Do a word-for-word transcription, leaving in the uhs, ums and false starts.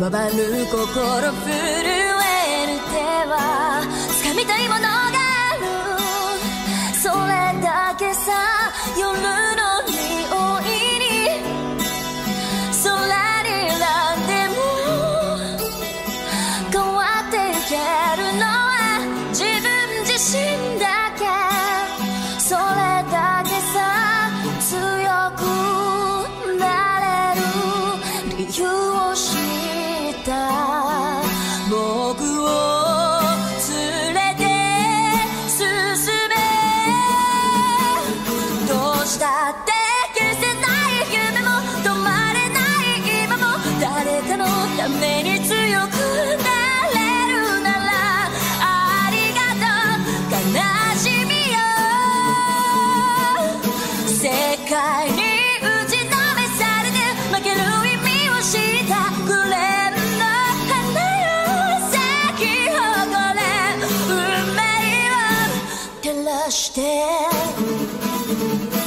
回る心震える手は掴みたいものがある。それだけさ、夜の匂いに空になんでも変わっていけるのは自分自身だけ。それだけさ、強くなれる理由を知った僕を連れて進め。どうしたって消せない夢も止まれない今も誰かのために強くなれるならありがとう悲しみよ。世界に打ちのめされて負ける意味を知ったくれんの花よ咲き誇れ。運命を照らして